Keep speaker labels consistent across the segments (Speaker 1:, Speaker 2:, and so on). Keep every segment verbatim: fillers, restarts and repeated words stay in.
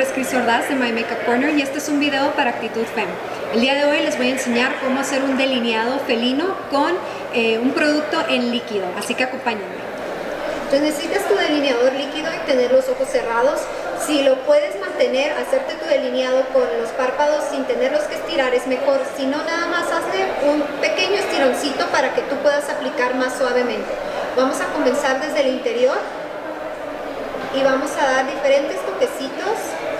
Speaker 1: nombre es Cris Ordaz de My Makeup Corner y este es un video para Actitud Femme. El día de hoy les voy a enseñar cómo hacer un delineado felino con eh, un producto en líquido, así que acompáñenme.
Speaker 2: Entonces necesitas tu delineador líquido y tener los ojos cerrados. Si lo puedes mantener, hacerte tu delineado con los párpados sin tenerlos que estirar es mejor. Si no, nada más hazle un pequeño estironcito para que tú puedas aplicar más suavemente. Vamos a comenzar desde el interior y vamos a dar diferentes toquecitos.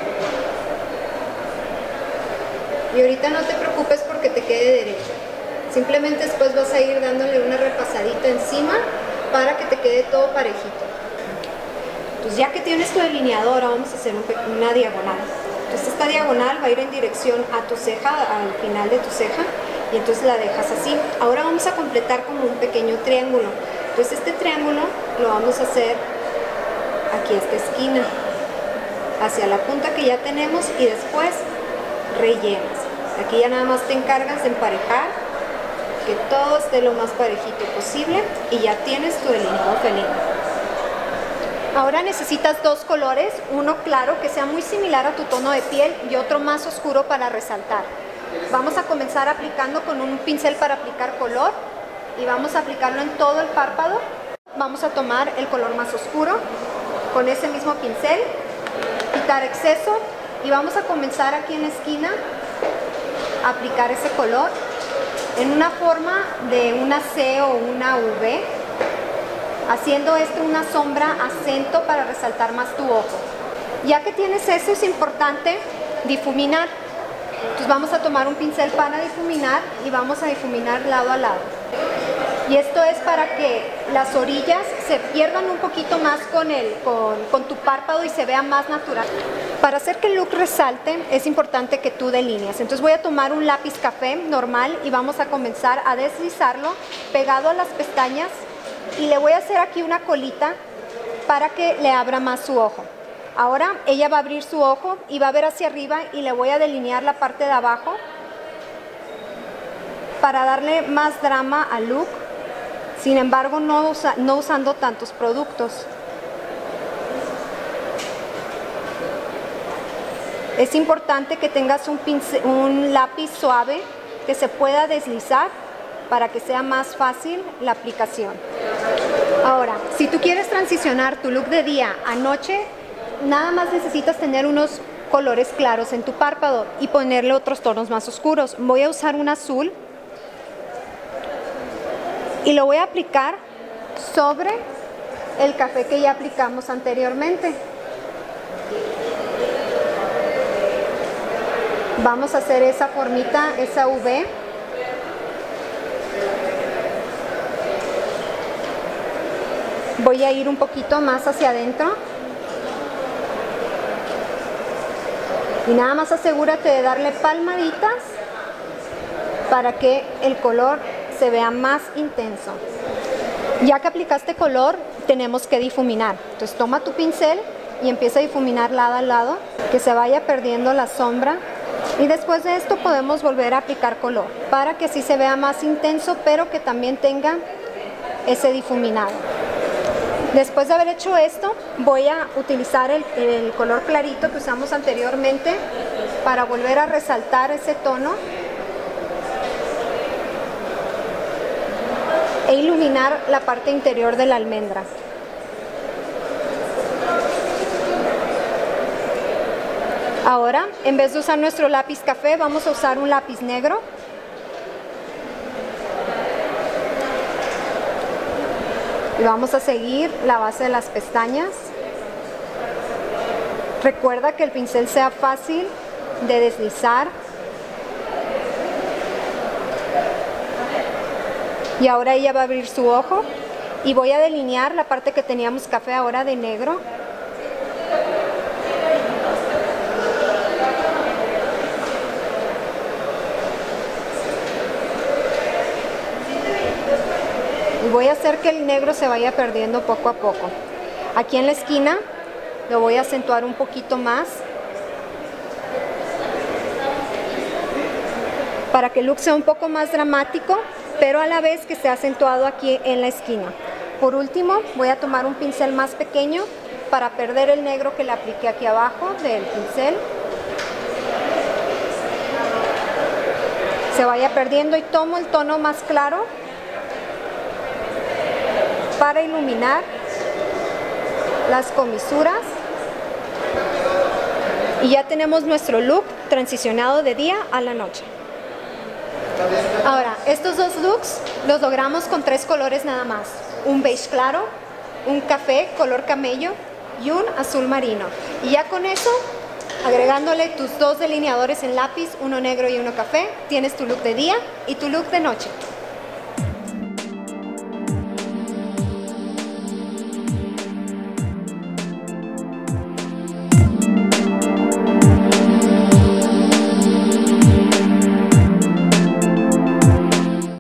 Speaker 2: Y ahorita no te preocupes porque te quede derecho. Simplemente después vas a ir dándole una repasadita encima para que te quede todo parejito.
Speaker 1: Entonces ya que tienes tu delineador, vamos a hacer un, una diagonal. Entonces esta diagonal va a ir en dirección a tu ceja, al final de tu ceja, y entonces la dejas así. Ahora vamos a completar como un pequeño triángulo. Entonces este triángulo lo vamos a hacer aquí a esta esquina, hacia la punta que ya tenemos, y después rellenas. Aquí ya nada más te encargas de emparejar, que todo esté lo más parejito posible, y ya tienes tu delineado felino.
Speaker 2: Ahora necesitas dos colores, uno claro que sea muy similar a tu tono de piel y otro más oscuro para resaltar. Vamos a comenzar aplicando con un pincel para aplicar color y vamos a aplicarlo en todo el párpado. Vamos a tomar el color más oscuro con ese mismo pincel, quitar exceso y vamos a comenzar aquí en la esquina a aplicar ese color en una forma de una C o una V, haciendo esto una sombra acento para resaltar más tu ojo. Ya que tienes eso, es importante difuminar. Entonces vamos a tomar un pincel para difuminar y vamos a difuminar lado a lado. Y esto es para que las orillas se pierdan un poquito más con, el, con, con tu párpado y se vea más natural. Para hacer que el look resalte es importante que tú delinees. Entonces voy a tomar un lápiz café normal y vamos a comenzar a deslizarlo pegado a las pestañas y le voy a hacer aquí una colita para que le abra más su ojo. Ahora ella va a abrir su ojo y va a ver hacia arriba y le voy a delinear la parte de abajo para darle más drama al look. Sin embargo, no, usa, no usando tantos productos. Es importante que tengas un, pincel, un lápiz suave que se pueda deslizar para que sea más fácil la aplicación. Ahora, si tú quieres transicionar tu look de día a noche, nada más necesitas tener unos colores claros en tu párpado y ponerle otros tonos más oscuros. Voy a usar un azul y lo voy a aplicar sobre el café que ya aplicamos anteriormente. Vamos a hacer esa formita, esa V. Voy a ir un poquito más hacia adentro. Y nada más asegúrate de darle palmaditas para que el color se vea más intenso. Ya que aplicaste color, tenemos que difuminar. Entonces toma tu pincel y empieza a difuminar lado a lado, que se vaya perdiendo la sombra. Y después de esto podemos volver a aplicar color, para que así se vea más intenso, pero que también tenga ese difuminado. Después de haber hecho esto, voy a utilizar el, el color clarito que usamos anteriormente para volver a resaltar ese tono e iluminar la parte interior de la almendra. Ahora, en vez de usar nuestro lápiz café, vamos a usar un lápiz negro. Y vamos a seguir la base de las pestañas. Recuerda que el pincel sea fácil de deslizar. Y ahora ella va a abrir su ojo y voy a delinear la parte que teníamos café ahora de negro. Y voy a hacer que el negro se vaya perdiendo poco a poco. Aquí en la esquina lo voy a acentuar un poquito más para que el look sea un poco más dramático, pero a la vez que esté acentuado aquí en la esquina. Por último, voy a tomar un pincel más pequeño para perder el negro que le apliqué aquí abajo del pincel, se vaya perdiendo, y tomo el tono más claro para iluminar las comisuras. Y ya tenemos nuestro look transicionado de día a la noche. Ahora, estos dos looks los logramos con tres colores nada más: un beige claro, un café color camello y un azul marino. Y ya con eso, agregándole tus dos delineadores en lápiz, uno negro y uno café, tienes tu look de día y tu look de noche.